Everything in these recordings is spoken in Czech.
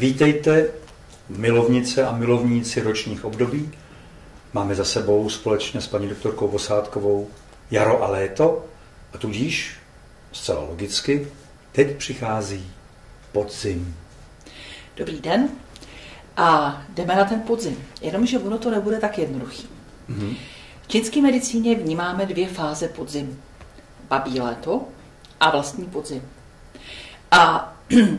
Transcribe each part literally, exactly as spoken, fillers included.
Vítejte, milovnice a milovníci ročních období. Máme za sebou společně s paní doktorkou Vosátkovou jaro a léto a tudíž, zcela logicky, teď přichází podzim. Dobrý den a jdeme na ten podzim. Jenomže ono to nebude tak jednoduchý. Mm-hmm. V čínské medicíně vnímáme dvě fáze podzimu. Babí léto a vlastní podzim. A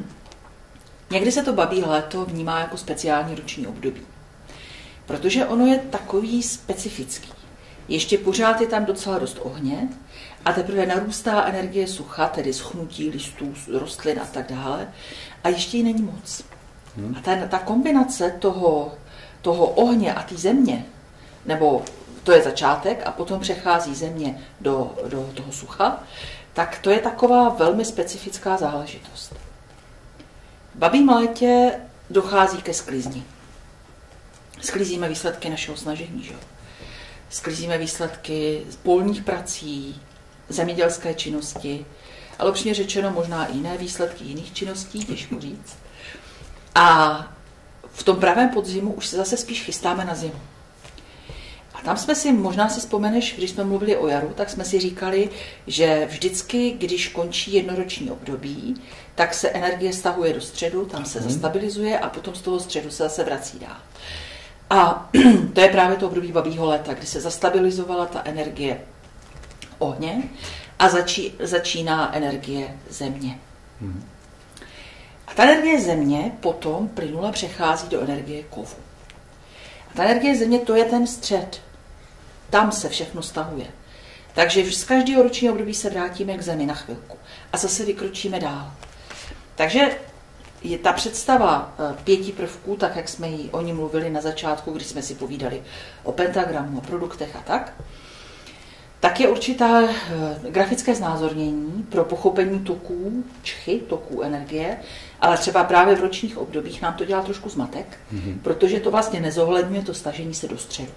někdy se to babí léto vnímá jako speciální roční období. Protože ono je takový specifický. Ještě pořád je tam docela dost ohně a teprve narůstá energie sucha, tedy schnutí listů, rostlin a tak dále. A ještě jí není moc. Hmm. A ta, ta kombinace toho, toho ohně a té země, nebo to je začátek a potom přechází země do, do toho sucha, tak to je taková velmi specifická záležitost. V babím létě dochází ke sklizni. Sklízíme výsledky našeho snažení, že? Sklízíme výsledky z polních prací, zemědělské činnosti, ale upřímně řečeno možná i jiné výsledky jiných činností, těžko říct. A v tom pravém podzimu už se zase spíš chystáme na zimu. A tam jsme si, možná si vzpomeneš, když jsme mluvili o jaru, tak jsme si říkali, že vždycky, když končí jednoroční období, tak se energie stahuje do středu, tam se zastabilizuje a potom z toho středu se zase vrací dál. A to je právě to období babího léta, kdy se zastabilizovala ta energie ohně a začí, začíná energie země. Hmm. A ta energie země potom plynule přechází do energie kovu. A ta energie země, to je ten střed. Tam se všechno stahuje. Takže z každého ročního období se vrátíme k zemi na chvilku. A zase vykročíme dál. Takže je ta představa pěti prvků, tak jak jsme ji o ní mluvili na začátku, když jsme si povídali o pentagramu, o produktech a tak, tak je určitá grafické znázornění pro pochopení toků, čchy, toků energie, ale třeba právě v ročních obdobích nám to dělá trošku zmatek, mm-hmm. protože to vlastně nezohledňuje to stažení se do středu.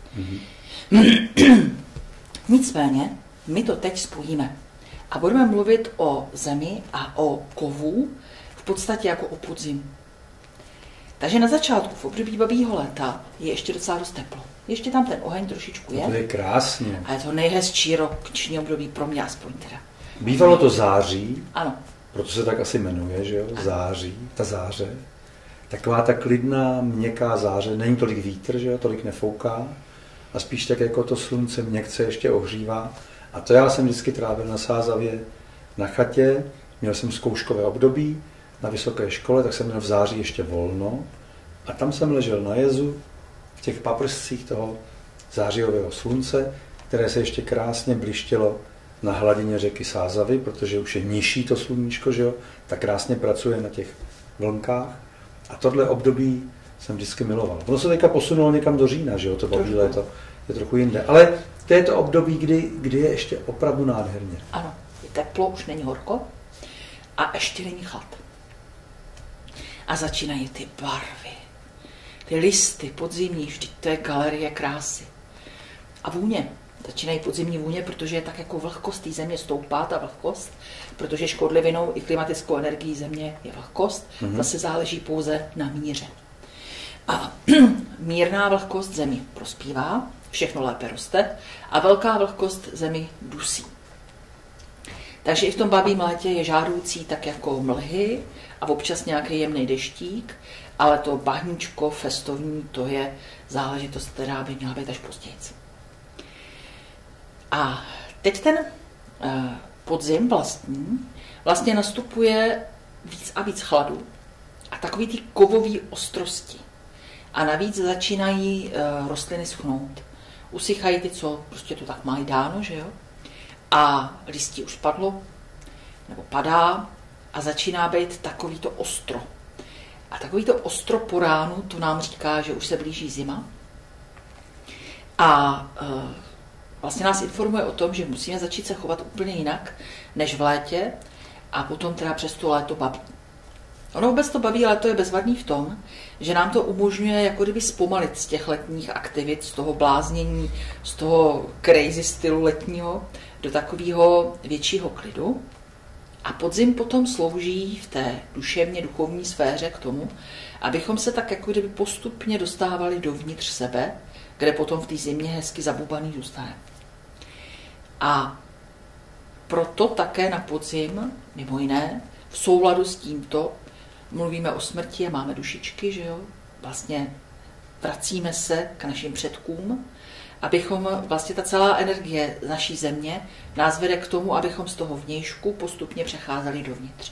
Mm-hmm. Nicméně, my to teď spojíme a budeme mluvit o zemi a o kovu, v podstatě jako o podzimu. Takže na začátku, v období babího léta, je ještě docela dost teplo. Ještě tam ten oheň trošičku je. To je krásně. A je to nejhezčí roční období pro mě aspoň teda. Bývalo to září. Ano. Proto se tak asi jmenuje, že jo? Září, ta záře. Taková ta klidná, měkká záře. Není tolik vítr, že jo? Tolik nefouká. A spíš tak jako to slunce měkce ještě ohřívá. A to já jsem vždycky trávil na Sázavě na chatě. Měl jsem zkouškové období na vysoké škole, tak jsem měl v září ještě volno. A tam jsem ležel na jezu, v těch paprscích toho zářijového slunce, které se ještě krásně blištělo na hladině řeky Sázavy, protože už je nižší to sluníčko, že jo, tak krásně pracuje na těch vlnkách. A tohle období jsem vždycky miloval. Ono se teďka posunulo někam do října, že jo, to babí léto je trochu jinde. Ale to je to období, kdy, kdy je ještě opravdu nádherně. Ano, je teplo, už není horko a ještě není chlad. A začínají ty barvy, ty listy podzimní, vždyť to je galerie krásy. A vůně. Začínají podzimní vůně, protože je tak jako vlhkost té země stoupá, ta vlhkost, protože škodlivinou i klimatickou energií země je vlhkost, mm-hmm. zase záleží pouze na míře. A mírná vlhkost zemi prospívá, všechno lépe roste a velká vlhkost zemi dusí. Takže i v tom babím létě je žádoucí tak jako mlhy a občas nějaký jemný deštík, ale to bahníčko festovní, to je záležitost, která by měla být až později. A teď ten uh, podzim vlastní vlastně nastupuje víc a víc chladu a takový ty kovový ostrosti. A navíc začínají uh, rostliny schnout. Usychají ty, co prostě to tak mají dáno, že jo? A listí už padlo, nebo padá a začíná být takový to ostro. A takový to ostro po ránu, to nám říká, že už se blíží zima. A uh, vlastně nás informuje o tom, že musíme začít se chovat úplně jinak, než v létě a potom teda přes to léto babí. Ono vůbec to babí léto je bezvadný v tom, že nám to umožňuje jako kdyby zpomalit z těch letních aktivit, z toho bláznění, z toho crazy stylu letního do takového většího klidu A podzim potom slouží v té duševně duchovní sféře k tomu, abychom se tak jako kdyby postupně dostávali dovnitř sebe, kde potom v té zimě hezky zabubaný zůstane. A proto také na podzim, mimo jiné, v souladu s tímto, mluvíme o smrti a máme dušičky, že jo? Vlastně vracíme se k našim předkům, abychom, vlastně ta celá energie naší země nás vede k tomu, abychom z toho vnějšku postupně přecházeli dovnitř.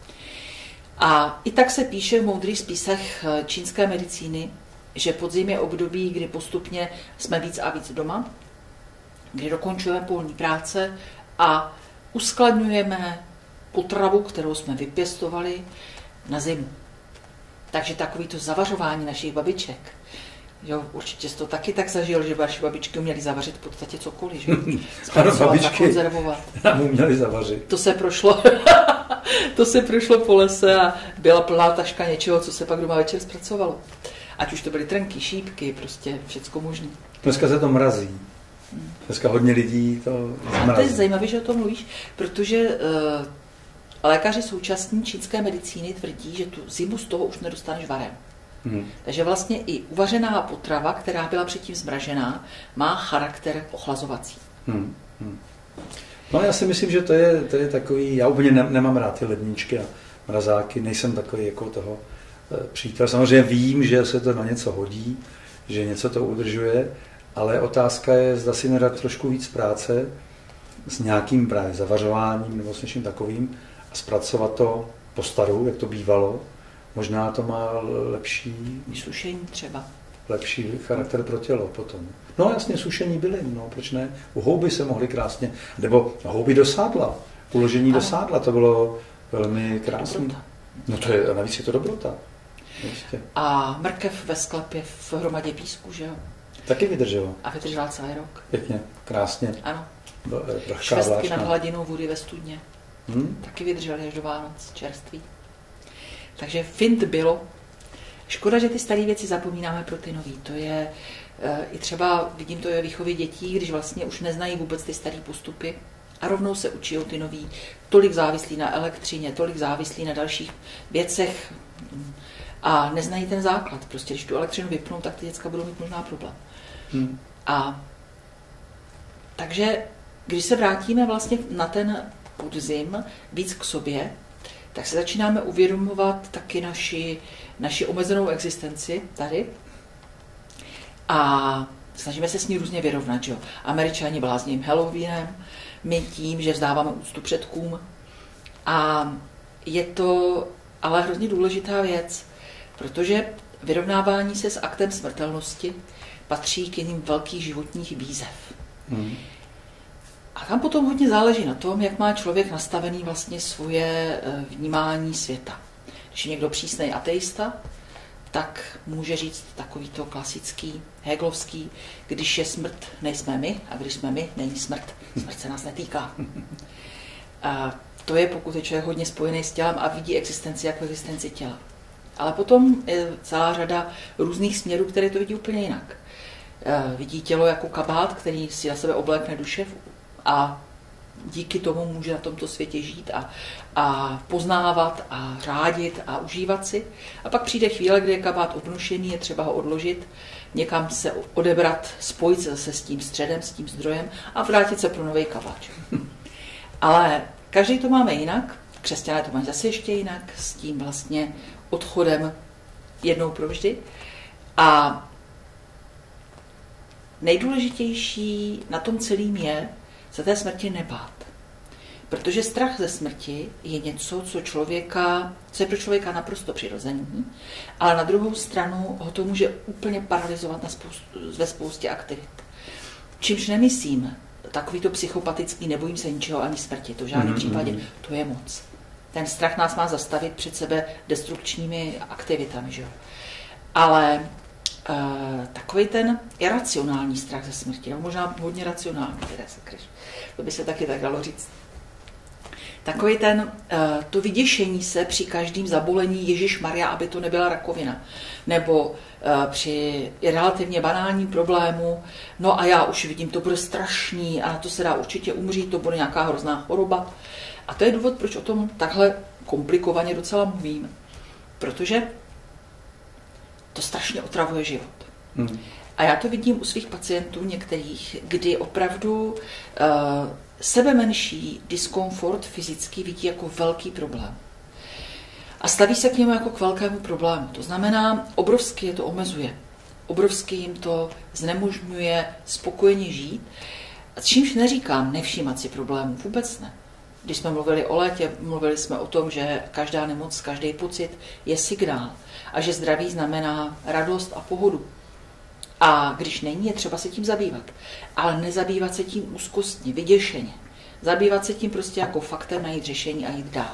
A i tak se píše v moudrých spisech čínské medicíny, že podzim je období, kdy postupně jsme víc a víc doma, kdy dokončujeme polní práce a uskladňujeme potravu, kterou jsme vypěstovali na zimu. Takže takovýto zavařování našich babiček, jo, určitě jsi to taky tak zažil, že vaše babičky uměly zavařit v podstatě cokoliv, že? Ano, babičky nám uměly zavařit. To se prošlo, to se prošlo po lese a byla plná taška něčeho, co se pak doma večer zpracovalo. Ať už to byly trnky, šípky, prostě všecko možné. Dneska se to mrazí. Dneska hodně lidí to zmrazí. A to je zajímavé, že o tom mluvíš, protože uh, lékaři současní čínské medicíny tvrdí, že tu zimu z toho už nedostaneš varem. Hmm. Takže vlastně i uvařená potrava, která byla předtím zmražená, má charakter ochlazovací. Hmm. Hmm. No já si myslím, že to je, to je takový, já úplně ne, nemám rád ty ledničky a mrazáky, nejsem takový jako toho e, přítel. Samozřejmě vím, že se to na něco hodí, že něco to udržuje, ale otázka je, zda si nedat trošku víc práce s nějakým právě zavařováním nebo s něčím takovým a zpracovat to po staru, jak to bývalo. Možná to má lepší... Sušení třeba. Lepší charakter pro tělo potom. No jasně, sušení bylin, no proč ne? U houby se mohly krásně, nebo houby do sádla, uložení do sádla, to bylo velmi krásné. No to je, a navíc je to dobrota. Ještě. A mrkev ve sklepě v hromadě písku, že jo? Taky vydržela. A vydržela celý rok. Pěkně, krásně. Ano. Prachká, švestky vláčná. nad hladinou vody ve studně. Hmm? Taky vydržely až do Vánoc, čerství. Takže fint bylo. Škoda, že ty staré věci zapomínáme pro ty nový. To je e, i třeba, vidím to je výchově dětí, když vlastně už neznají vůbec ty staré postupy a rovnou se učí ty nový. Tolik závislí na elektřině, tolik závislí na dalších věcech a neznají ten základ. Prostě když tu elektřinu vypnou, tak ty děcka budou mít možná problém. Hmm. A takže, když se vrátíme vlastně na ten podzim víc k sobě, tak se začínáme uvědomovat taky naši, naši omezenou existenci tady a snažíme se s ní různě vyrovnat. Že jo? Američani blázním Halloweenem, my tím, že vzdáváme úctu předkům a je to ale hrozně důležitá věc, protože vyrovnávání se s aktem smrtelnosti patří k jiným velkých životních výzev. Hmm. A tam potom hodně záleží na tom, jak má člověk nastavený vlastně svoje vnímání světa. Když je někdo přísnej ateista, tak může říct takovýto klasický, hegelovský, když je smrt, nejsme my, a když jsme my, není smrt. Smrt se nás netýká. A to je, pokud je člověk hodně spojený s tělem a vidí existenci jako existenci těla. Ale potom je celá řada různých směrů, které to vidí úplně jinak. Vidí tělo jako kabát, který si na sebe oblékne duše a díky tomu může na tomto světě žít a, a poznávat a řádit a užívat si. A pak přijde chvíle, kdy je kabát obnušený, je třeba ho odložit, někam se odebrat, spojit se zase s tím středem, s tím zdrojem a vrátit se pro nový kabát. Ale každý to máme jinak, křesťané to mají zase ještě jinak, s tím vlastně odchodem jednou provždy. A nejdůležitější na tom celým je se té smrti nebát. Protože strach ze smrti je něco, co, člověka, co je pro člověka naprosto přirozený, ale na druhou stranu ho to může úplně paralyzovat na spoustu, ve spoustě aktivit. Čímž nemyslím, takovýto psychopatický nebojím se ničeho ani smrti, to v žádném mm-hmm. případě, to je moc. Ten strach nás má zastavit před sebe destrukčními aktivitami, že jo. Ale Uh, takový ten iracionální strach ze smrti, no, možná hodně racionální, které se kryš. To by se taky tak dalo říct. Takový ten, to vyděšení se při každém zabolení Ježišmarja, aby to nebyla rakovina. Nebo při relativně banálním problému, no a já už vidím, to bude strašný a na to se dá určitě umřít, to bude nějaká hrozná choroba. A to je důvod, proč o tom takhle komplikovaně docela mluvím. Protože to strašně otravuje život. Hmm. A já to vidím u svých pacientů některých, kdy opravdu uh, sebe menší diskomfort fyzický vidí jako velký problém. A staví se k němu jako k velkému problému. To znamená, obrovsky je to omezuje. Obrovsky jim to znemožňuje spokojeně žít. A čímž neříkám nevšímat si problémů, vůbec ne. Když jsme mluvili o létě, mluvili jsme o tom, že každá nemoc, každý pocit je signál a že zdraví znamená radost a pohodu. A když není, je třeba se tím zabývat. Ale nezabývat se tím úzkostně, vyděšeně. Zabývat se tím prostě jako faktem, najít řešení a jít dál.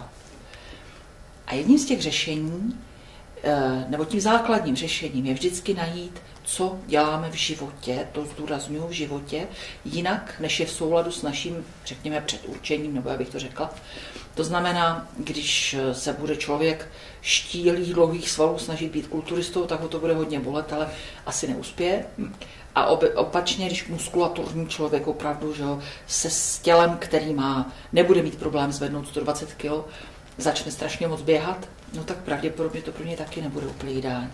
A jedním z těch řešení, nebo tím základním řešením je vždycky najít, co děláme v životě, to zdůrazňuji v životě, jinak, než je v souladu s naším, řekněme, předurčením, nebo jak bych to řekla. To znamená, když se bude člověk štílých, dlouhých svalů snažit být kulturistou, tak ho to bude hodně bolet, ale asi neuspěje. A opačně, když muskulaturní člověk opravdu, že jo, se s tělem, který má, nebude mít problém zvednout sto dvacet kilo, začne strašně moc běhat, no tak pravděpodobně to pro něj taky nebude úplně ideální.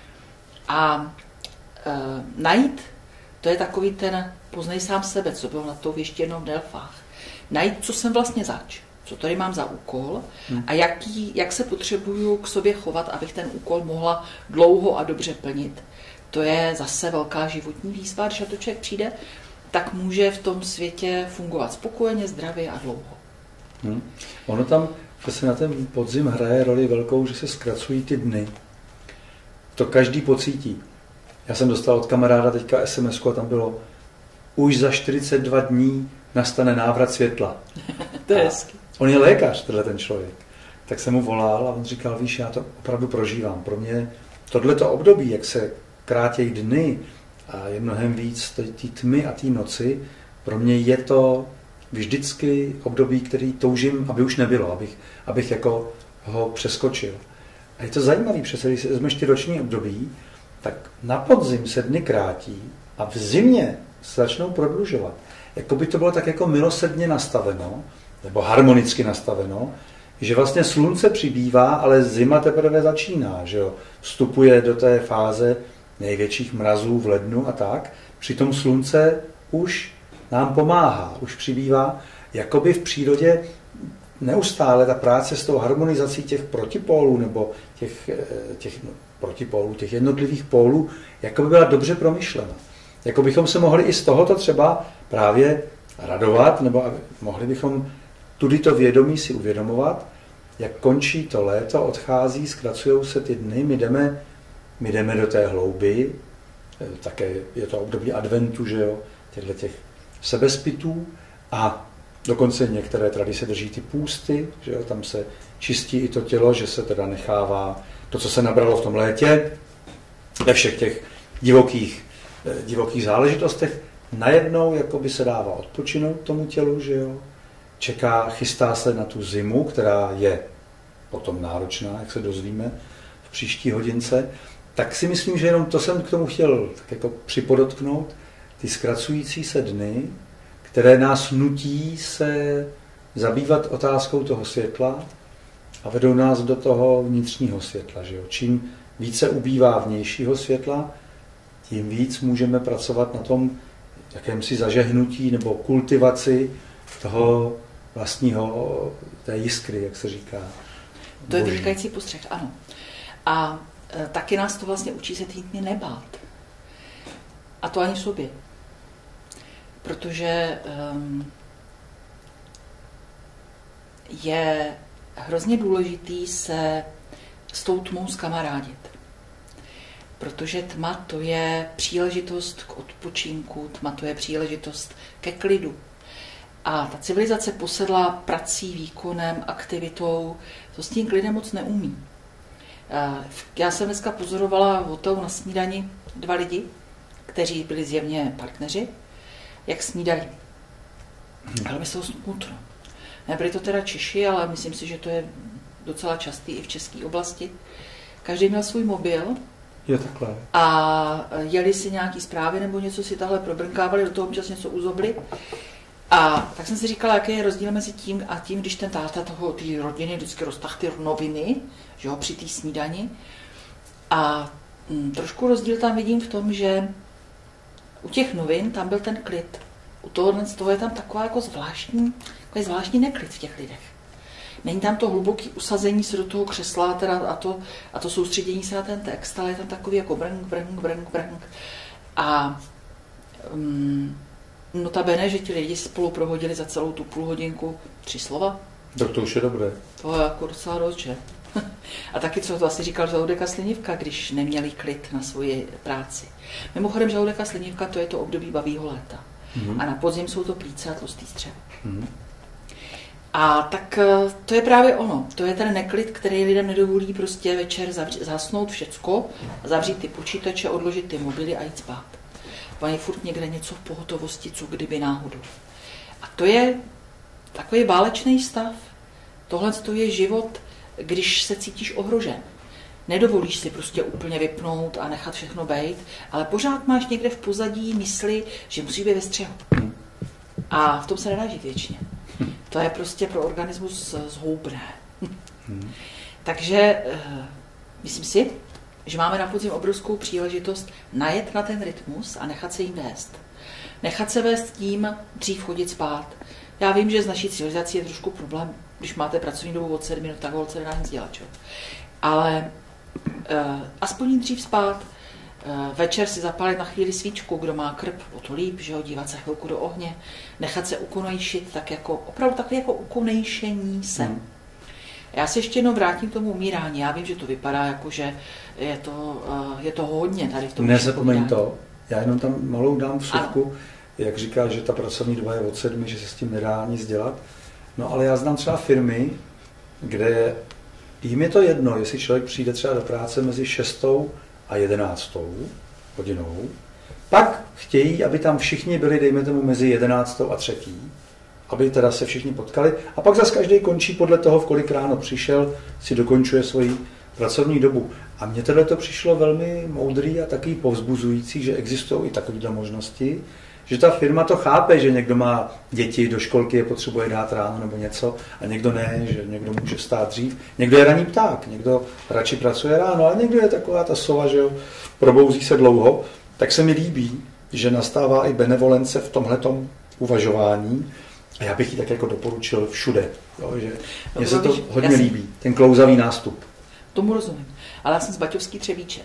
A e, najít, to je takový ten poznej sám sebe, co bylo na tou věštěnou v Delfách. Najít, co jsem vlastně zač, co tady mám za úkol hmm. a jaký, jak se potřebuju k sobě chovat, abych ten úkol mohla dlouho a dobře plnit. To je zase velká životní výzva, když na to člověk přijde, tak může v tom světě fungovat spokojeně, zdravě a dlouho. Hmm. Ono tam, že se na ten podzim hraje roli velkou, že se zkracují ty dny. To každý pocítí. Já jsem dostal od kamaráda teďka es em esku a tam bylo už za čtyřicet dva dní nastane návrat světla. To je hezky. On je lékař, tenhle ten člověk. Tak jsem mu volal a on říkal, víš, já to opravdu prožívám. Pro mě tohleto období, jak se krátějí dny a je mnohem víc té tmy a té noci, pro mě je to vždycky období, který toužím, aby už nebylo, abych, abych jako ho přeskočil. A je to zajímavé, přece když si vezmeš ty roční období, tak na podzim se dny krátí a v zimě se začnou prodlužovat. Jako by to bylo tak jako milosrdně nastaveno, nebo harmonicky nastaveno, že vlastně slunce přibývá, ale zima teprve začíná, že jo? Vstupuje do té fáze největších mrazů v lednu a tak. Přitom slunce už nám pomáhá, už přibývá, jakoby v přírodě neustále ta práce s tou harmonizací těch protipólů nebo těch, těch no, protipólů, těch jednotlivých pólů, jakoby byla dobře promyšlena. Jako bychom se mohli i z tohoto třeba právě radovat, nebo mohli bychom tudy to vědomí si uvědomovat, jak končí to léto, odchází, zkracují se ty dny, my jdeme, my jdeme do té hlouby, také je to období adventu, že jo, těchto těch sebezpytů a dokonce některé tradice drží ty půsty, že jo, tam se čistí i to tělo, že se teda nechává to, co se nabralo v tom létě, ve všech těch divokých, divokých záležitostech, najednou jakoby se dává odpočinout tomu tělu, že jo, čeká, chystá se na tu zimu, která je potom náročná, jak se dozvíme v příští hodince, tak si myslím, že jenom to jsem k tomu chtěl tak jako připodotknout, ty zkracující se dny, které nás nutí se zabývat otázkou toho světla a vedou nás do toho vnitřního světla. Že jo? Čím více ubývá vnějšího světla, tím víc můžeme pracovat na tom jakémsi zažehnutí nebo kultivaci toho vlastního, té jiskry, jak se říká. To je vynikající postřeh, ano. A e, taky nás to vlastně učí se týdny nebát. A to ani v sobě. Protože um, je hrozně důležitý se s tou tmou zkamarádit. Protože tma to je příležitost k odpočinku, tma to je příležitost ke klidu. A ta civilizace posedlá prací, výkonem, aktivitou, to s tím klidem moc neumí. Já jsem dneska pozorovala v hotelu na snídani dva lidi, kteří byli zjevně partneři, jak snídají. Ale mi se to smutno. Nebyli to teda Češi, ale myslím si, že to je docela častý i v české oblasti. Každý měl svůj mobil. Je takhle. A jeli si nějaký zprávy nebo něco si tahle probrnkávali, do toho občas něco uzobli. A tak jsem si říkala, jaký je rozdíl mezi tím a tím, když ten táta toho, ty rodiny vždycky roztah ty noviny, že jo, při té snídani. A hm, trošku rozdíl tam vidím v tom, že u těch novin tam byl ten klid. U tohohle z toho je tam taková jako zvláštní, takový zvláštní neklid v těch lidech. Není tam to hluboké usazení se do toho křesla teda a, to, a to soustředění se na ten text, ale je tam takový jako brnk, brnk, brnk, brnk. A um, notabene, že ti lidi spolu prohodili za celou tu půl hodinku tři slova. Tak to už je dobré. To je jako docela dost, že? A taky, co to asi říkal Žaludek a Slinivka, když neměli klid na svoji práci. Mimochodem, Žaludek a Slinivka, to je to období babího léta. Mm-hmm. A na podzim jsou to plíce a tlustý střevo. Mm-hmm. A tak to je právě ono. To je ten neklid, který lidem nedovolí prostě večer zavřít, zasnout všecko, zavřít ty počítače, odložit ty mobily a jít spát. Mají furt někde něco v pohotovosti, co kdyby náhodou. A to je takový válečný stav. Tohle to je život, když se cítíš ohrožen. Nedovolíš si prostě úplně vypnout a nechat všechno bejt, ale pořád máš někde v pozadí mysli, že musíš být ve střehu. A v tom se nedá žít věčně. To je prostě pro organismus zhoubné. Hmm. Takže uh, myslím si, že máme na podzim obrovskou příležitost najet na ten rytmus a nechat se jim vést. Nechat se vést tím, dřív chodit spát. Já vím, že z naší civilizací je trošku problém, když máte pracovní dobu od sedmi minut, tak holce nedá nic dělat. Čo? Ale uh, aspoň dřív spát, uh, večer si zapálit na chvíli svíčku, kdo má krb, o to líp, že jo, dívat se chvilku do ohně, nechat se ukonejšit, tak jako, opravdu takové jako ukonejšení se. Hmm. Já se ještě jednou vrátím k tomu umírání. Já vím, že to vypadá jako, že je to, uh, je to hodně tady v tom. Nezapomeň to, já jenom tam malou dám vsuvku, jak říká, že ta pracovní doba je od sedmi, že se s tím nedá nic dělat. No ale já znám třeba firmy, kde jim je to jedno, jestli člověk přijde třeba do práce mezi šestou a jedenáctou hodinou, pak chtějí, aby tam všichni byli, dejme tomu, mezi jedenáctou a třetí, aby teda se všichni potkali a pak zase každý končí podle toho, v kolik ráno přišel, si dokončuje svoji pracovní dobu. A mně tohle to přišlo velmi moudrý a taky povzbuzující, že existují i takovéhle možnosti, že ta firma to chápe, že někdo má děti, do školky je potřebuje dát ráno nebo něco a někdo ne, že někdo může vstát dřív. Někdo je ranní pták, někdo radši pracuje ráno, ale někdo je taková ta sova, že jo, probouzí se dlouho. Tak se mi líbí, že nastává i benevolence v tomhletom uvažování a já bych ji tak jako doporučil všude. Jo, že mně se to hodně jsem... líbí, ten klouzavý nástup. Tomu rozumím, ale já jsem z Baťovský Třebíče.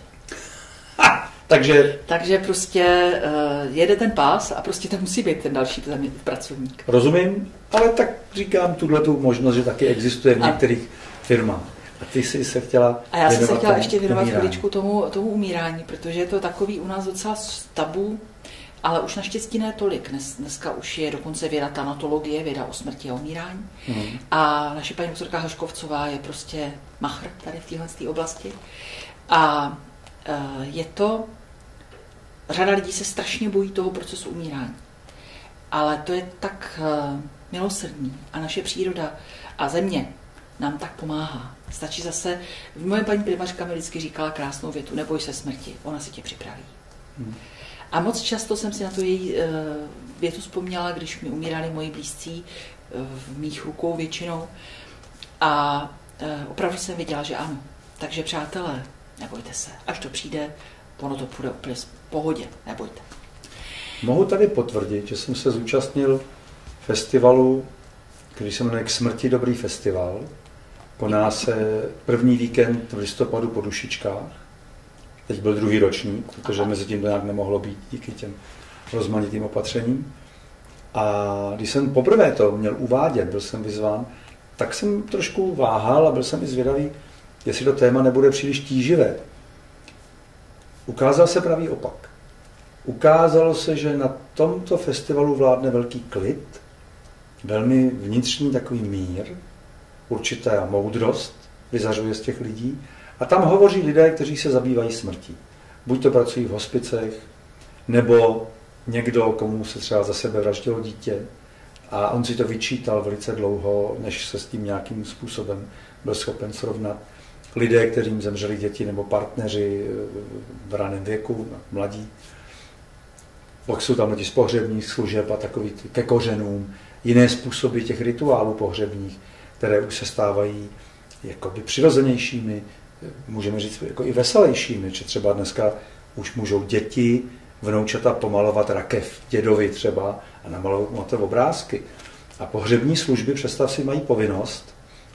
Takže... Takže prostě uh, jede ten pás a prostě tam musí být ten další pracovník. Rozumím, ale tak říkám tuhletu možnost, že taky existuje v některých a... firmách. A ty jsi se chtěla A já jsem se chtěla ještě věnovat chviličku tomu, tomu umírání, protože je to takový u nás docela tabu, ale už naštěstí ne tolik. Dnes, dneska už je dokonce věda tanatologie, věda o smrti a umírání. Hmm. A naše paní doktorka Haškovcová je prostě machr tady v téhle oblasti. A uh, je to... Řada lidí se strašně bojí toho procesu umírání. Ale to je tak uh, milosrdný a naše příroda a země nám tak pomáhá. Stačí zase, moje paní primařka mi vždycky říkala krásnou větu, neboj se smrti, ona si tě připraví. Hmm. A moc často jsem si na tu její uh, větu vzpomněla, když mi umírali moji blízcí uh, v mých rukou většinou. A uh, opravdu jsem viděla, že ano. Takže přátelé, nebojte se, až to přijde, ono to půjde úplně v pohodě, nebojte. Mohu tady potvrdit, že jsem se zúčastnil festivalu, který se jmenuje K smrti dobrý festival. Koná se první víkend v listopadu po Dušičkách. Teď byl druhý ročník, protože mezi tím to nějak nemohlo být díky těm rozmanitým opatřením. A když jsem poprvé to měl uvádět, byl jsem vyzván, tak jsem trošku váhal a byl jsem i zvědavý, jestli to téma nebude příliš tíživé. Ukázal se pravý opak. Ukázalo se, že na tomto festivalu vládne velký klid, velmi vnitřní takový mír, určitá moudrost vyzařuje z těch lidí a tam hovoří lidé, kteří se zabývají smrtí. Buď to pracují v hospicech, nebo někdo, komu se třeba za sebe vraždilo dítě, A on si to vyčítal velice dlouho, než se s tím nějakým způsobem byl schopen srovnat. Lidé, kterým zemřeli děti nebo partneři v raném věku, mladí. Pak jsou tam lidi z pohřebních služeb a takový ke kořenům. Jiné způsoby těch rituálů pohřebních, které už se stávají jakoby přirozenějšími, můžeme říct jako i veselějšími, že třeba dneska už můžou děti, vnoučata pomalovat rakev dědovi třeba a namalovat obrázky. A pohřební služby, představ si, mají povinnost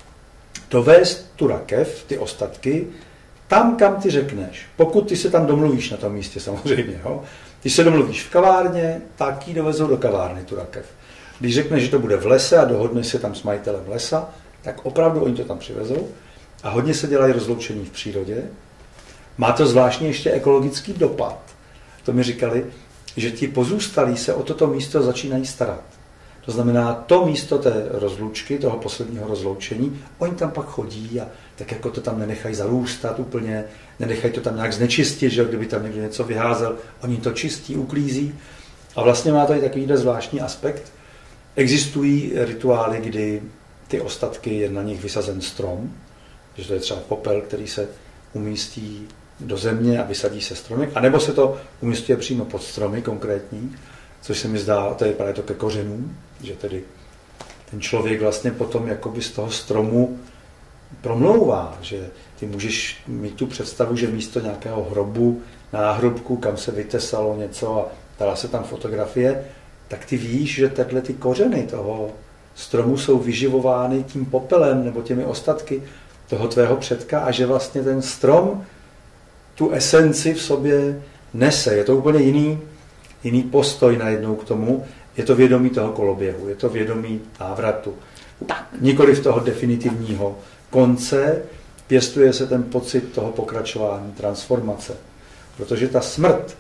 dovést tu rakev, ty ostatky, tam, kam ty řekneš. Pokud ty se tam domluvíš na tom místě samozřejmě. Jo? Když se domluvíš v kavárně, tak ji dovezou do kavárny tu rakev. Když řekneš, že to bude v lese a dohodneš se tam s majitelem lesa, tak opravdu oni to tam přivezou. A hodně se dělají rozloučení v přírodě. Má to zvláštně ještě ekologický dopad. To mi říkali, že ti pozůstalí se o toto místo začínají starat. To znamená, to místo té rozlučky, toho posledního rozloučení, oni tam pak chodí a tak jako to tam nenechají zarůstat úplně, nenechají to tam nějak znečistit, že kdyby tam někdo něco vyházel, oni to čistí, uklízí. A vlastně má to i takovýhle zvláštní aspekt. Existují rituály, kdy ty ostatky je na nich vysazen strom, že to je třeba popel, který se umístí do země a vysadí se stromy, anebo se to umístí přímo pod stromy konkrétní, což se mi zdá, to je právě to ke kořenům, že tedy ten člověk vlastně potom jakoby z toho stromu promlouvá, že ty můžeš mít tu představu, že místo nějakého hrobu, náhrobku, kam se vytesalo něco a dala se tam fotografie, tak ty víš, že takhle ty kořeny toho stromu jsou vyživovány tím popelem nebo těmi ostatky toho tvého předka a že vlastně ten strom tu esenci v sobě nese. Je to úplně jiný, jiný postoj najednou k tomu. Je to vědomí toho koloběhu, je to vědomí návratu. Nikoliv toho definitivního konce, pěstuje se ten pocit toho pokračování, transformace. Protože ta smrt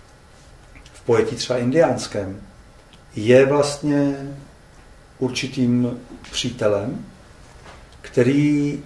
v pojetí třeba indiánském je vlastně určitým přítelem, který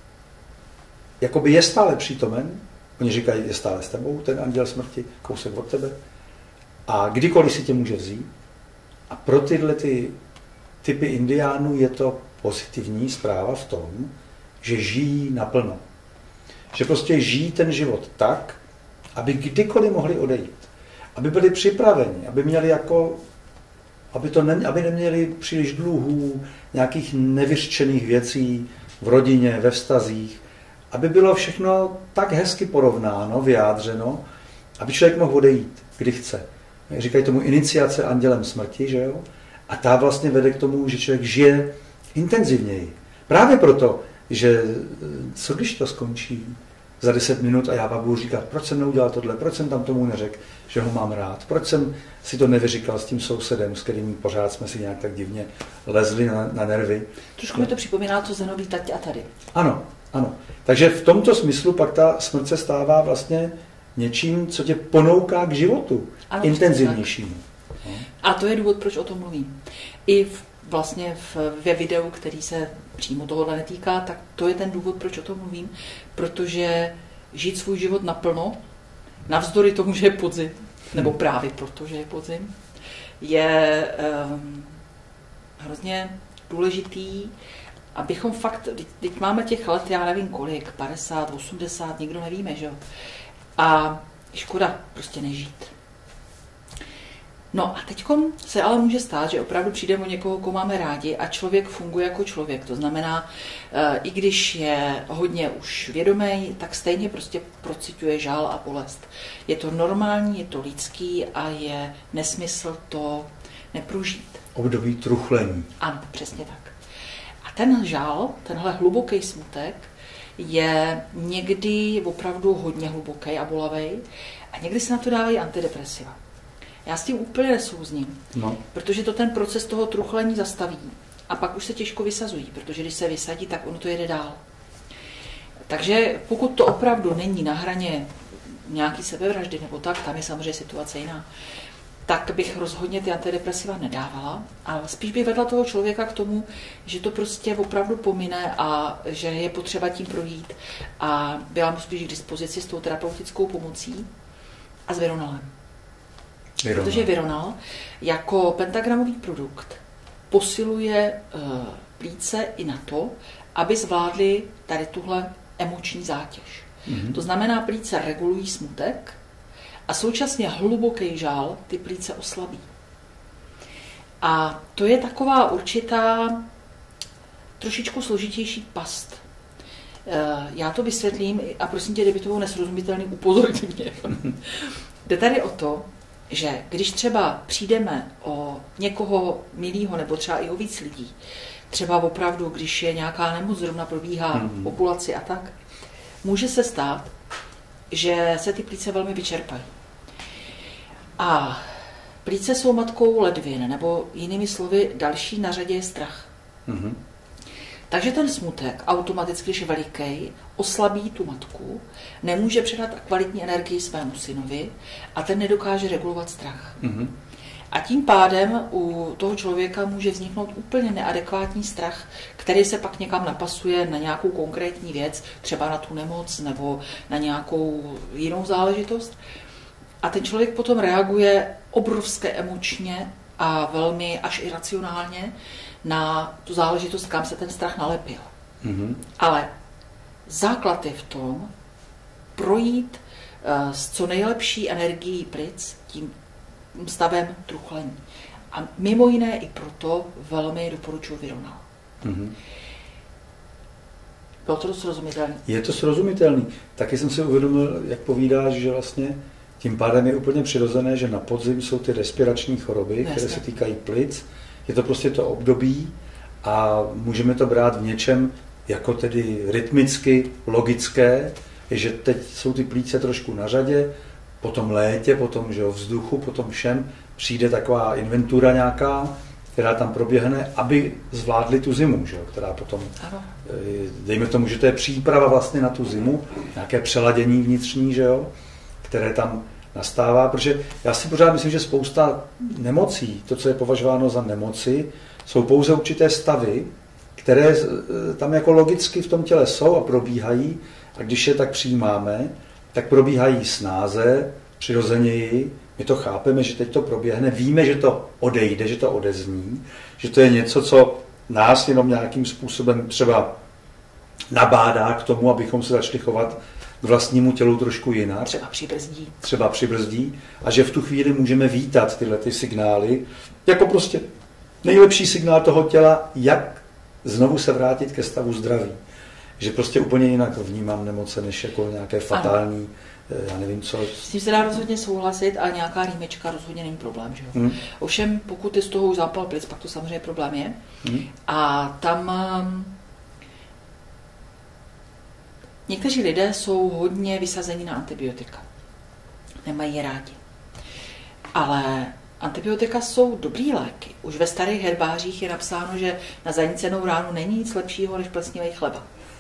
jakoby je stále přítomen. Oni říkají, je stále s tebou, ten anděl smrti, kousek od tebe. A kdykoliv si tě může vzít. A pro tyhle ty typy indiánů je to pozitivní zpráva v tom, že žijí naplno. Že prostě žijí ten život tak, aby kdykoliv mohli odejít. Aby byli připraveni, aby měli jako, aby, to ne, aby neměli příliš dluhů, nějakých nevyřčených věcí v rodině, ve vztazích, aby bylo všechno tak hezky porovnáno, vyjádřeno, aby člověk mohl odejít, kdy chce. Říkají tomu iniciace andělem smrti, že jo? A ta vlastně vede k tomu, že člověk žije intenzivněji. Právě proto, že co když to skončí za deset minut a já pak budu říkat, proč jsem neudělal tohle, proč jsem tam tomu neřekl, že ho mám rád, proč jsem si to nevyříkal s tím sousedem, s kterým pořád jsme si nějak tak divně lezli na, na nervy. Trošku mi to připomíná to Zenový tať a tady. Ano, ano. Takže v tomto smyslu pak ta smrt se stává vlastně něčím, co tě ponouká k životu, ano, intenzivnějšímu. A to je důvod, proč o tom mluvím. I v, vlastně v, ve videu, který se přímo tohohle netýká, tak to je ten důvod, proč o tom mluvím, protože žít svůj život naplno, navzdory tomu, že je podzim, nebo právě proto, že je podzim, je um, hrozně důležitý, abychom fakt, teď máme těch let, já nevím kolik, padesát, osmdesát, nikdo nevíme, že jo. A škoda prostě nežít. No a teďkom se ale může stát, že opravdu přijdeme o někoho, koho máme rádi a člověk funguje jako člověk. To znamená, i když je hodně už vědomý, tak stejně prostě prociťuje žál a bolest. Je to normální, je to lidský a je nesmysl to neprožít. Období truchlení. Ano, přesně tak. A ten žál, tenhle hluboký smutek, je někdy opravdu hodně hluboký a bolavý a někdy se na to dávají antidepresiva. Já s tím úplně nesouzním, no. Protože to ten proces toho truchlení zastaví a pak už se těžko vysazují, protože když se vysadí, tak ono to jede dál. Takže pokud to opravdu není na hraně nějaký sebevraždy nebo tak, tam je samozřejmě situace jiná, tak bych rozhodně ty antidepresiva nedávala, ale spíš bych vedla toho člověka k tomu, že to prostě opravdu pomine a že je potřeba tím projít a byla mu spíš k dispozici s tou terapeutickou pomocí a s Vironalem. Vironal. Protože Vironal jako pentagramový produkt posiluje plíce i na to, aby zvládli tady tuhle emoční zátěž. Mm-hmm. To znamená, plíce regulují smutek a současně hluboký žál ty plíce oslabí. A to je taková určitá trošičku složitější past. Já to vysvětlím a prosím tě, kdyby to bylo nesrozumitelný, upozorni mě. Jde tady o to, že když třeba přijdeme o někoho milýho nebo třeba i o víc lidí, třeba opravdu, když je nějaká nemoc, zrovna probíhá mm-hmm. populaci a tak, může se stát, že se ty plíce velmi vyčerpají. A plíce jsou matkou ledvin, nebo jinými slovy, další na řadě je strach. Mm-hmm. Takže ten smutek automaticky, když je veliký, oslabí tu matku, nemůže předat kvalitní energii svému synovi a ten nedokáže regulovat strach. Mm-hmm. A tím pádem u toho člověka může vzniknout úplně neadekvátní strach, který se pak někam napasuje na nějakou konkrétní věc, třeba na tu nemoc nebo na nějakou jinou záležitost. A ten člověk potom reaguje obrovské emočně a velmi až iracionálně na tu záležitost, kam se ten strach nalepil. Mm-hmm. Ale základ je v tom projít uh, s co nejlepší energií plic tím stavem truchlení. A mimo jiné i proto velmi doporučuji Vironal. Mm-hmm. Bylo to srozumitelné? Je to srozumitelný. Taky jsem si uvědomil, jak povídáš, že vlastně tím pádem je úplně přirozené, že na podzim jsou ty respirační choroby, Jasně. které se týkají plic. Je to prostě to období a můžeme to brát v něčem jako tedy rytmicky, logické, že teď jsou ty plíce trošku na řadě, po tom létě, po tom že jo, vzduchu, po tom všem přijde taková inventura nějaká, která tam proběhne, aby zvládli tu zimu, že jo, která potom, ano. dejme tomu, že to je příprava vlastně na tu zimu, nějaké přeladění vnitřní, že jo, které tam nastává, protože já si pořád myslím, že spousta nemocí, to, co je považováno za nemoci, jsou pouze určité stavy, které tam jako logicky v tom těle jsou a probíhají a když je tak přijímáme, tak probíhají snáze, přirozeněji, my to chápeme, že teď to proběhne, víme, že to odejde, že to odezní, že to je něco, co nás jenom nějakým způsobem třeba nabádá k tomu, abychom se začali chovat k vlastnímu tělu trošku jinak. Třeba přibrzdí. Třeba přibrzdí. A že v tu chvíli můžeme vítat tyhle ty signály jako prostě nejlepší signál toho těla, jak znovu se vrátit ke stavu zdraví. Že prostě úplně jinak vnímám nemoce, než jako nějaké fatální, ano. já nevím co. S tím se dá rozhodně souhlasit a nějaká rýmečka rozhodně není problém. Že jo? Hmm. Ovšem, pokud je z toho už zápal plic, pak to samozřejmě problém je. Hmm. A tam někteří lidé jsou hodně vysazení na antibiotika. Nemají je rádi. Ale antibiotika jsou dobrý léky. Už ve starých herbářích je napsáno, že na zanícenou ránu není nic lepšího než plesnivý chleba.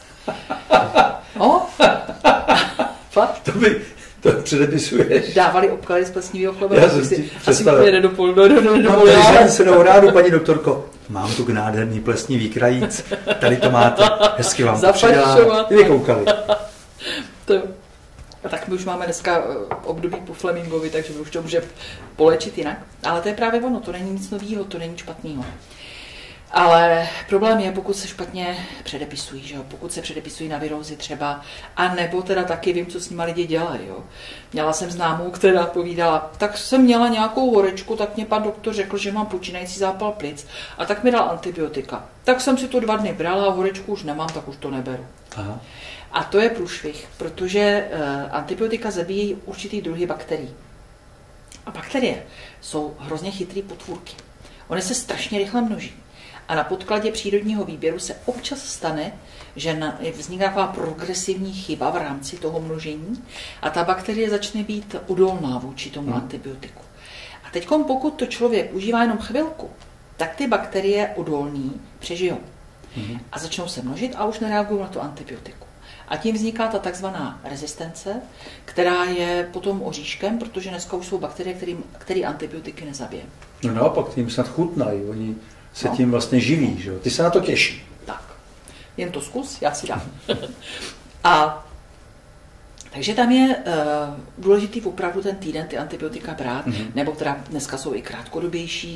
No? To by, to předepisuješ. Dávali obklady z plesnivého chleba. Já jsem si představil. Asi do půl, do, do, do, do, Mám tady zanícenou ránu, paní doktorko. Mám tu nádherný plesnivý krajíc. Tady to máte. Hezky vám to předělám. Vy koukali. To A tak my už máme dneska období po Flemingovi, takže my už to může polečit jinak. Ale to je právě ono, to není nic nového, to není špatného. Ale problém je, pokud se špatně předepisují, že jo? Pokud se předepisují na virózy třeba, a nebo teda taky vím, co s nima lidi dělají. Jo? Měla jsem známou, která povídala, tak jsem měla nějakou horečku, tak mě pan doktor řekl, že mám počínající zápal plic a tak mi dal antibiotika. Tak jsem si to dva dny brala a horečku už nemám, tak už to neberu. Aha. A to je průšvih, protože uh, antibiotika zabíjí určitý druhy bakterií. A bakterie jsou hrozně chytrý potvůrky. Ony se strašně rychle množí. A na podkladě přírodního výběru se občas stane, že na, vzniká taková progresivní chyba v rámci toho množení a ta bakterie začne být odolná vůči tomu hmm. antibiotiku. A teď, pokud to člověk užívá jenom chvilku, tak ty bakterie odolný přežijou. Hmm. A začnou se množit a už nereagují na to antibiotiku. A tím vzniká ta takzvaná rezistence, která je potom oříškem, protože dneska už jsou bakterie, které antibiotiky nezabije. No naopak, tím snad chutnají, oni se no. tím vlastně živí, že jo? Ty se na to těší. Tak, jen to zkus, já si dám. A takže tam je uh, důležitý opravdu ten týden ty antibiotika brát, mm-hmm. nebo teda dneska jsou i krátkodobější,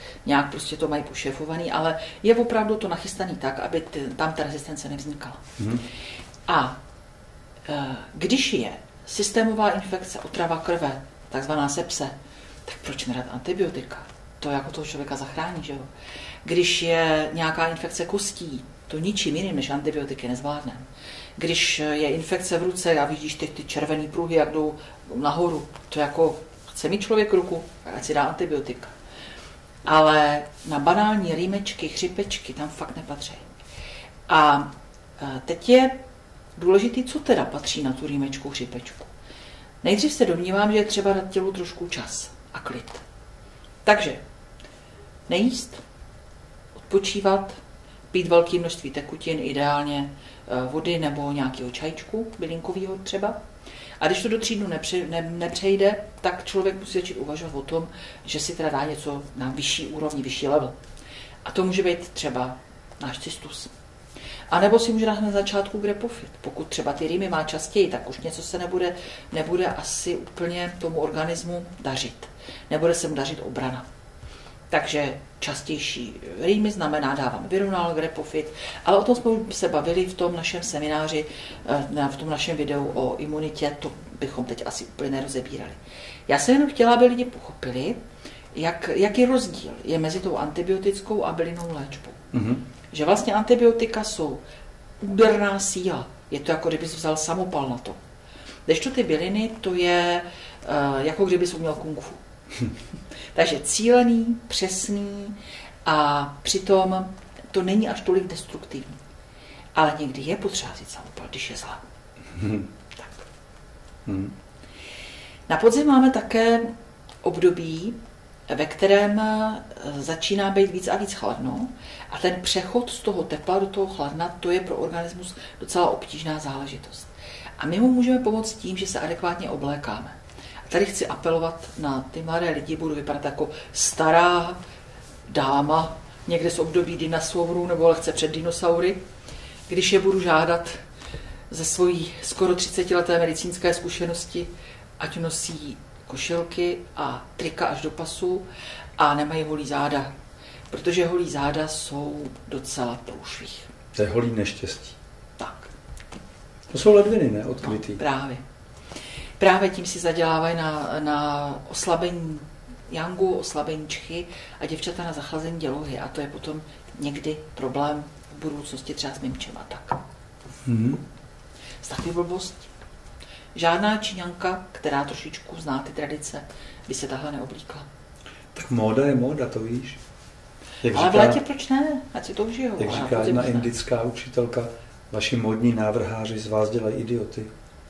nějak prostě to mají pošefovaný, ale je opravdu to nachystaný tak, aby ty, tam ta rezistence nevznikala. Mm. A e, když je systémová infekce, otrava krve, takzvaná sepse, tak proč nedat antibiotika? To jako toho člověka zachrání, že jo? Když je nějaká infekce kostí, to ničím jiným než antibiotiky nezvládneme. Když je infekce v ruce a vidíš ty, ty červený pruhy, jak jdou nahoru, to jako chce mít člověk ruku, ať si dá antibiotika. Ale na banální rýmečky, chřipečky tam fakt nepatří. A teď je důležitý, co teda patří na tu rýmečku, chřipečku. Nejdřív se domnívám, že je třeba dát tělu trošku čas a klid. Takže nejíst, odpočívat, pít velké množství tekutin, ideálně vody nebo nějakého čajčku, bylinkového třeba. A když to do tří dnů nepře, ne, nepřejde, tak člověk musí začít uvažovat o tom, že si teda dá něco na vyšší úrovni, vyšší level. A to může být třeba náš cystus. A nebo si může dát na začátku grepofit. Pokud třeba ty rýmy má častěji, tak už něco se nebude, nebude asi úplně tomu organismu dařit. Nebude se mu dařit obrana. Takže častější rýmy znamená dávám Vironal, grepofit, ale o tom jsme se bavili v tom našem semináři, v tom našem videu o imunitě, to bychom teď asi úplně nerozebírali. Já jsem jenom chtěla, aby lidi pochopili, jak, jaký rozdíl je mezi tou antibiotickou a bylinnou léčbou. Mm-hmm. Že vlastně antibiotika jsou úderná síla, je to jako kdybys vzal samopal na to. Kdežto ty byliny, to je uh, jako kdybys uměl kung fu. Takže cílený, přesný a přitom to není až tolik destruktivní. Ale někdy je potřeba říct samopal, když je zlá. Hmm. Tak. Hmm. Na podzim máme také období, ve kterém začíná být víc a víc chladno a ten přechod z toho tepla do toho chladna, to je pro organismus docela obtížná záležitost. A my mu můžeme pomoct tím, že se adekvátně oblékáme. Tady chci apelovat na ty mladé lidi, budu vypadat jako stará dáma, někde z období dinosaurů nebo lehce před dinosaury, když je budu žádat ze svojí skoro třicetileté medicínské zkušenosti, ať nosí košilky a trika až do pasu a nemají holí záda, protože holí záda jsou docela průšvih. To je holí neštěstí. Tak. To jsou ledviny, ne? Odkrytý. No, právě. Právě tím si zadělávají na, na oslabení jangu, oslabení čchy a děvčata na zachlazení dělohy. A to je potom někdy problém v budoucnosti třeba s mimčem a tak. Hmm. Z takové blbosti. Žádná Číňanka, která trošičku zná ty tradice, by se tahle neoblíkla. Tak móda je móda, to víš. Jak ale říká, v létě proč ne? Ať si to užijou. Jak říká jedna indická učitelka, vaši módní návrháři z vás dělají idioty.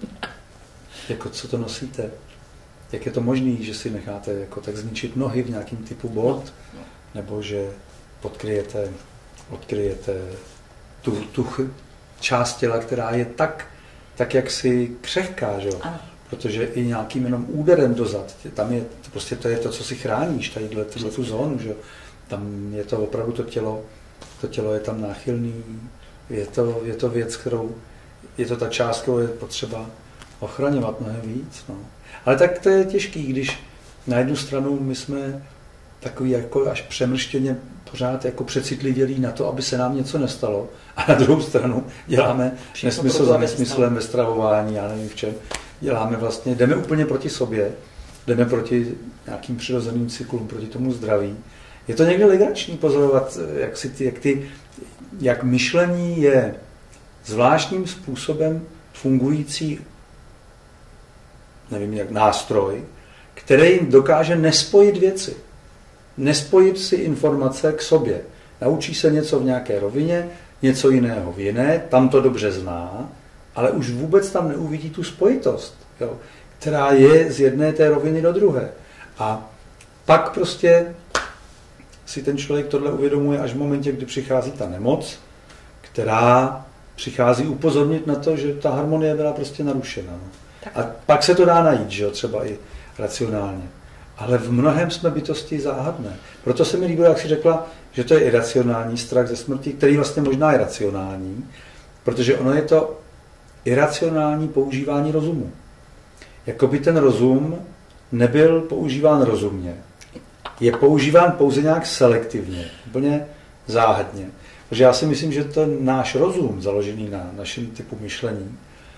Jako co to nosíte? Jak je to možné, že si necháte jako tak zničit nohy v nějakém typu bot? No, no. Nebo že podkryjete, odkryjete tu, tu část těla, která je tak, tak jaksi křehká, že jo? Ano. Protože i nějakým jenom úderem dozad, tam je, prostě to je to, co si chráníš, tadyhle tu zónu, že jo? Tam je to opravdu to tělo, to tělo je tam náchylný, je to, je to věc, kterou, je to ta část, kterou je potřeba ochraňovat mnohem víc. No. Ale tak to je těžký, když na jednu stranu my jsme takový jako až přemrštěně pořád jako přecitlivělí na to, aby se nám něco nestalo, a na druhou stranu děláme nesmysl za nesmyslem ve stravování, já nevím v čem, děláme vlastně, jdeme úplně proti sobě, jdeme proti nějakým přirozeným cyklům, proti tomu zdraví. Je to někde legrační pozorovat, jak, si ty, jak, ty, jak myšlení je zvláštním způsobem fungující, nevím jak, nástroj, který dokáže nespojit věci. Nespojit si informace k sobě. Naučí se něco v nějaké rovině, něco jiného v jiné, tam to dobře zná, ale už vůbec tam neuvidí tu spojitost, jo, která je z jedné té roviny do druhé. A pak prostě si ten člověk tohle uvědomuje až v momentě, kdy přichází ta nemoc, která přichází upozornit na to, že ta harmonie byla prostě narušena. No. A pak se to dá najít, že jo, třeba i racionálně. Ale v mnohem jsme bytosti záhadné. Proto se mi líbilo, jak jsi řekla, že to je iracionální strach ze smrti, který vlastně možná je racionální, protože ono je to iracionální používání rozumu. Jakoby ten rozum nebyl používán rozumně. je používán pouze nějak selektivně, úplně záhadně. Protože já si myslím, že ten náš rozum, založený na našem typu myšlení,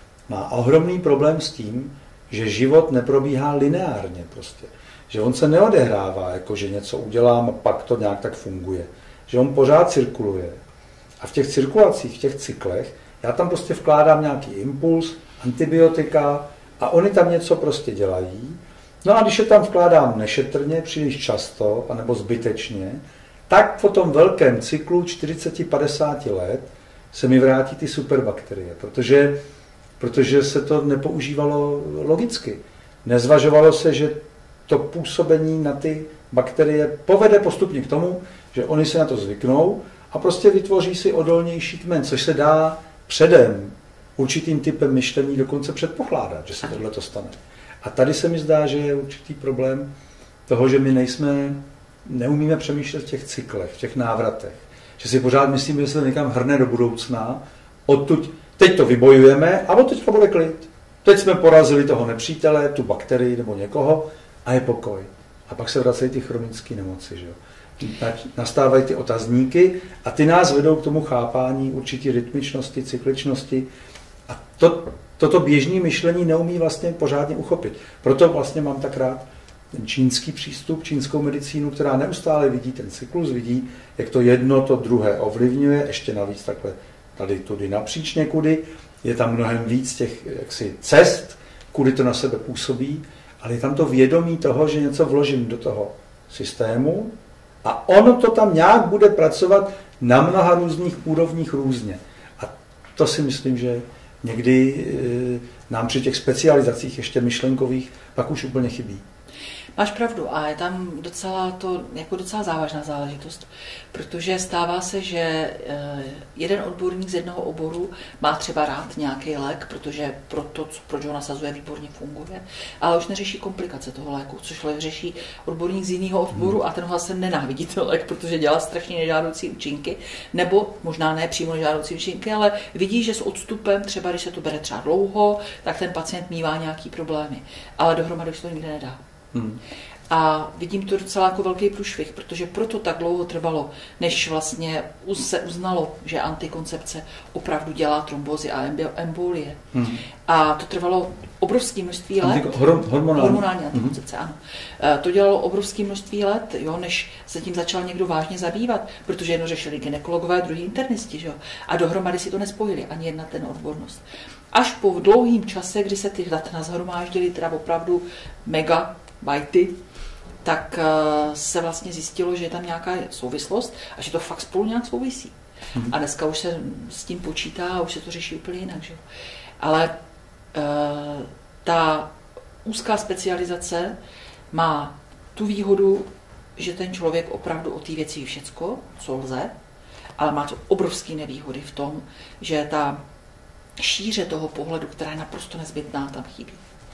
má ohromný problém s tím, že život neprobíhá lineárně prostě. Že on se neodehrává, jako že něco udělám a pak to nějak tak funguje. Že on pořád cirkuluje. A v těch cirkulacích, v těch cyklech, já tam prostě vkládám nějaký impuls, antibiotika a oni tam něco prostě dělají. No a když je tam vkládám nešetrně, příliš často, anebo zbytečně, tak po tom velkém cyklu čtyřicet padesát let se mi vrátí ty superbakterie, protože, protože se to nepoužívalo logicky. Nezvažovalo se, že to působení na ty bakterie povede postupně k tomu, že oni se na to zvyknou a prostě vytvoří si odolnější kmen, což se dá předem určitým typem myšlení dokonce předpokládat, že se tohle to stane. A tady se mi zdá, že je určitý problém toho, že my nejsme, neumíme přemýšlet v těch cyklech, v těch návratech. Že si pořád myslíme, že se někam hrne do budoucna, odtud, teď to vybojujeme a odtud to bude klid. Teď jsme porazili toho nepřítele, tu bakterii nebo někoho a je pokoj. A pak se vracejí ty chronické nemoci. Že jo? Nastávají ty otazníky a ty nás vedou k tomu chápání určitý rytmičnosti, cykličnosti. A to, toto běžné myšlení neumí vlastně pořádně uchopit. Proto vlastně mám tak rád ten čínský přístup, čínskou medicínu, která neustále vidí ten cyklus, vidí, jak to jedno to druhé ovlivňuje, ještě navíc takhle tady tudy napříč někudy. Je tam mnohem víc těch jaksi cest, kudy to na sebe působí, ale je tam to vědomí toho, že něco vložím do toho systému a ono to tam nějak bude pracovat na mnoha různých úrovních různě. A to si myslím, že někdy nám při těch specializacích ještě myšlenkových pak už úplně chybí. Máš pravdu a je tam docela to, jako docela závažná záležitost, protože stává se, že jeden odborník z jednoho oboru má třeba rád nějaký lék, protože pro to, proč ho nasazuje, výborně funguje, ale už neřeší komplikace toho léku, což řeší odborník z jiného odboru hmm. a ten vlastně nenávidí ten lék, protože dělá strašně nežádoucí účinky, nebo možná ne přímo nežádoucí účinky, ale vidí, že s odstupem, třeba když se to bere třeba dlouho, tak ten pacient mívá nějaký problémy, ale dohromady už to nikde nedá. Hmm. A vidím to docela jako velký průšvih, protože proto tak dlouho trvalo, než vlastně se uznalo, že antikoncepce opravdu dělá trombózy a embolie. Hmm. A to trvalo obrovské množství let. Hormonální. Hormonální antikoncepce, hmm. ano. To dělalo obrovské množství let, jo, než se tím začal někdo vážně zabývat, protože jedno řešili gynekologové, druhý internisti, že jo. A dohromady si to nespojili, ani jedna ten odbornost. Až po dlouhým čase, kdy se ty data nashromáždily, teda opravdu mega bajty, tak uh, se vlastně zjistilo, že je tam nějaká souvislost a že to fakt spolu nějak souvisí. Hmm. A dneska už se s tím počítá a už se to řeší úplně jinak. Že? Ale uh, ta úzká specializace má tu výhodu, že ten člověk opravdu o té věci ví všecko, co lze, ale má to obrovské nevýhody v tom, že ta šíře toho pohledu, která je naprosto nezbytná, tam chybí.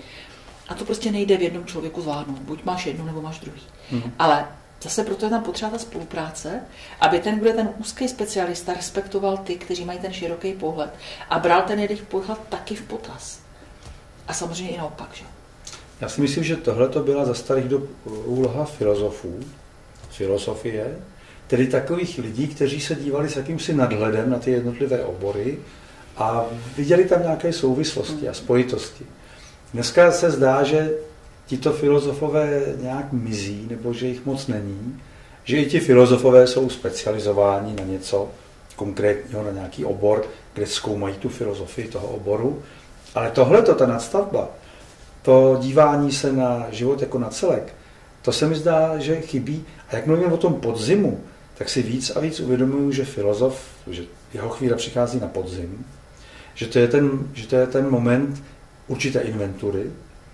A to prostě nejde v jednom člověku zvládnout. Buď máš jednu, nebo máš druhý. Mm. Ale zase proto je tam potřeba ta spolupráce, aby ten, kdo je ten úzký specialista, respektoval ty, kteří mají ten široký pohled a bral ten jejich pohled taky v potaz. A samozřejmě i naopak, že? Já si myslím, že tohle to byla za starých dob úloha filozofů, filosofie, tedy takových lidí, kteří se dívali s jakýmsi nadhledem na ty jednotlivé obory a viděli tam nějaké souvislosti a spojitosti. Dneska se zdá, že tito filozofové nějak mizí, nebo že jich moc není, že i ti filozofové jsou specializováni na něco konkrétního, na nějaký obor, kde zkoumají tu filozofii toho oboru. Ale tohleto, ta nadstavba, to dívání se na život jako na celek, to se mi zdá, že chybí. A jak mluvím o tom podzimu, tak si víc a víc uvědomuju, že filozof, že jeho chvíle přichází na podzim, že to je ten, že to je ten moment určité inventury,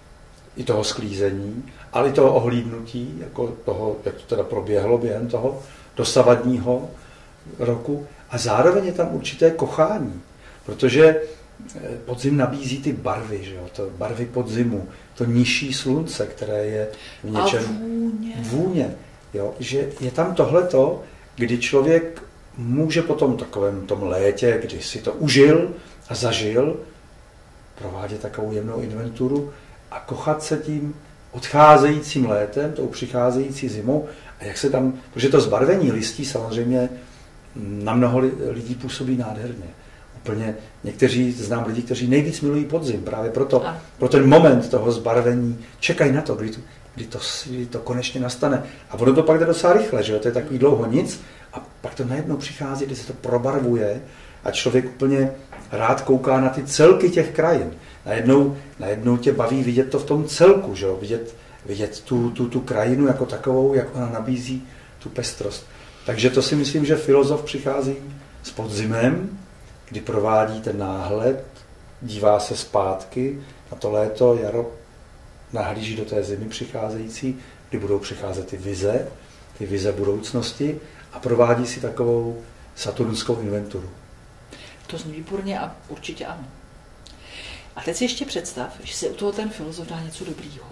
i toho sklízení, ale i toho ohlídnutí, jako toho, jak to teda proběhlo během toho dosavadního roku. A zároveň je tam určité kochání, protože podzim nabízí ty barvy, že jo? To barvy podzimu, to nižší slunce, které je v něčem... A vůně. Vůně, jo? Že je tam tohleto, kdy člověk může po tom takovém tom létě, kdy si to užil a zažil, provádět takovou jemnou inventuru a kochat se tím, odcházejícím létem, tou přicházející zimou a jak se tam, protože to zbarvení listí samozřejmě na mnoho lidí působí nádherně. Úplně někteří, znám lidi, kteří nejvíc milují podzim, právě proto, pro ten moment toho zbarvení, čekají na to, kdy to, kdy to, kdy to konečně nastane. A ono to pak jde docela rychle, že jo? To je takový dlouho nic a pak to najednou přichází, kdy se to probarvuje a člověk úplně rád kouká na ty celky těch krajin. Najednou, najednou tě baví vidět to v tom celku, že jo? Vidět, vidět tu, tu, tu krajinu jako takovou, jak ona nabízí tu pestrost. Takže to si myslím, že filozof přichází s podzimem, kdy provádí ten náhled, dívá se zpátky na to léto, jaro, nahlíží do té zimy přicházející, kdy budou přicházet ty vize, ty vize budoucnosti a provádí si takovou saturnskou inventuru. To zní výborně a určitě ano. A teď si ještě představ, že si u toho ten filozof dá něco dobrýho.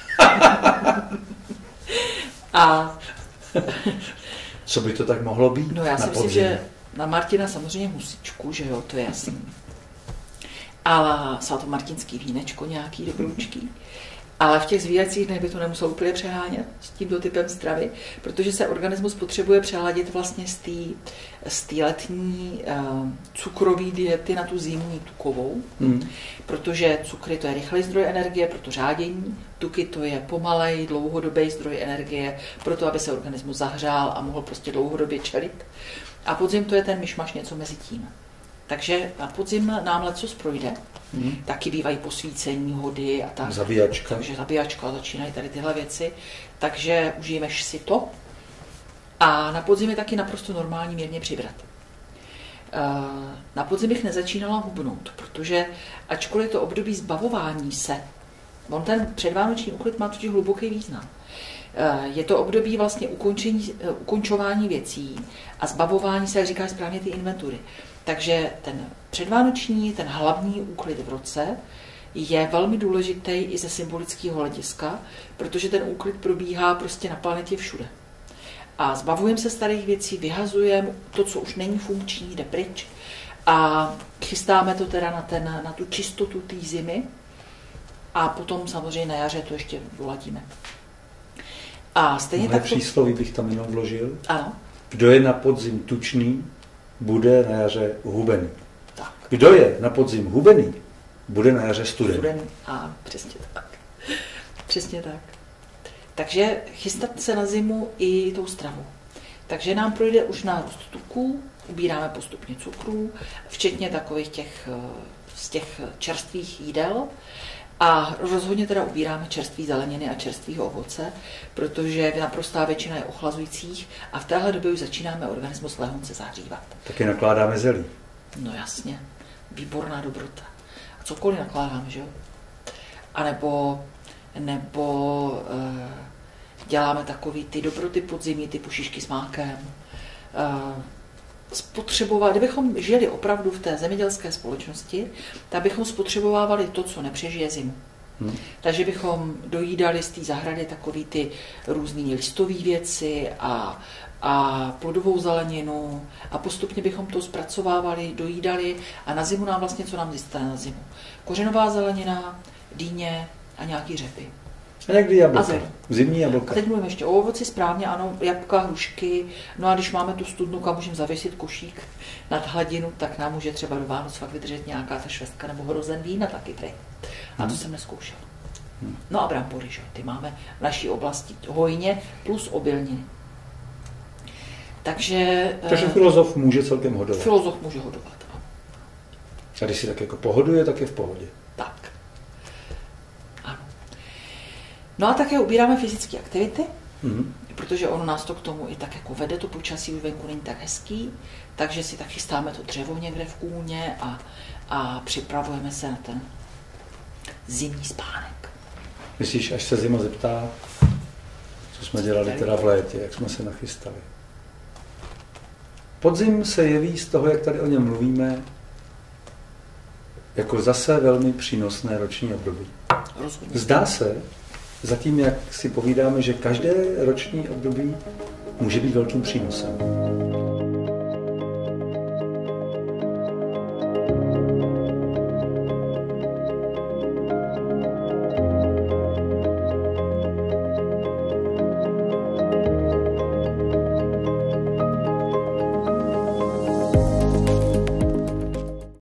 A co by to tak mohlo být? No já si myslím, že na Martina samozřejmě husičku, že jo, to je jasný. Ale svatomartinský vínečko nějaký dobroučký. Ale v těch zvíjacích dnech by to nemuselo úplně přehánět s tímto typem stravy, protože se organismus potřebuje přeladit vlastně z té z té letní uh, cukrové diety na tu zimní tukovou, hmm. protože cukry to je rychlý zdroj energie pro to řádění, tuky to je pomalej, dlouhodobý zdroj energie pro to, aby se organismus zahřál a mohl prostě dlouhodobě čelit. A podzim to je ten myšmaš něco mezi tím. Takže na podzim nám lecos projde. Hmm. Taky bývají posvícení, hody a tak. Zabíjačka. Takže zabíjačka, začínají tady tyhle věci. Takže užijeme si to. A na podzim je taky naprosto normální mírně přibrat. Na podzim bych nezačínala hubnout, protože ačkoliv to období zbavování se, on ten předvánoční úklid má totiž hluboký význam. Je to období vlastně ukončení, ukončování věcí a zbavování se, jak říkáš správně, ty inventury. Takže ten předvánoční, ten hlavní úklid v roce je velmi důležitý i ze symbolického hlediska, protože ten úklid probíhá prostě na planetě všude. A zbavujeme se starých věcí, vyhazujeme to, co už není funkční, jde pryč a chystáme to teda na, ten, na tu čistotu té zimy a potom samozřejmě na jaře to ještě doladíme. A stejně tak to... přísloví bych tam jenom vložil. Ano. Kdo je na podzim tučný, bude na jaře hubený. Tak. Kdo je na podzim hubený, bude na jaře studený. Studený, a přesně tak. Přesně tak. Takže chystat se na zimu i tou stravou. Takže nám projde už nárůst tuků, ubíráme postupně cukrů, včetně takových těch, z těch čerstvých jídel. A rozhodně teda ubíráme čerstvé zeleniny a čerstvé ovoce, protože naprostá většina je ochlazujících a v téhle době už začínáme organismus lehonce zahřívat. Taky nakládáme zelí. No jasně, výborná dobrota. A cokoliv nakládáme, že jo? A nebo, nebo e, děláme takový ty dobroty podzimní, typu šišky s mákem. E, spotřebovat, kdybychom žili opravdu v té zemědělské společnosti, tak bychom spotřebovávali to, co nepřežije zimu. Hmm. Takže bychom dojídali z té zahrady takový ty různý listové věci a, a plodovou zeleninu a postupně bychom to zpracovávali, dojídali a na zimu nám vlastně, co nám zůstane na zimu. Kořenová zelenina, dýně a nějaký řepy. A někdy jablka. Zimní jablka. A teď mluvím ještě o ovoci, správně, ano, jablka, hrušky. No a když máme tu studnu, kam můžeme zavěsit košík nad hladinu, tak nám může třeba do Vánoc fakt vydržet nějaká ta švestka nebo hrozen vína taky prej. A to hmm. jsem neskoušel. Hmm. No a brambory, že? Ty máme v naší oblasti hojně plus obilniny. Takže... Takže filozof může celkem hodovat. Filozof může hodovat, ano. A když si tak jako pohoduje, tak je v pohodě. Tak. No a také ubíráme fyzické aktivity, mm-hmm. protože ono nás to k tomu i tak jako vede, to počasí už venku není tak hezký, takže si tak chystáme to dřevo někde v kůlně a, a připravujeme se na ten zimní spánek. Myslíš, až se zima zeptá, co jsme dělali teda v létě, jak jsme se nachystali? Podzim se jeví z toho, jak tady o něm mluvíme, jako zase velmi přínosné roční období. Rozhodně. Zdá se, zatím, jak si povídáme, že každé roční období může být velkým přínosem.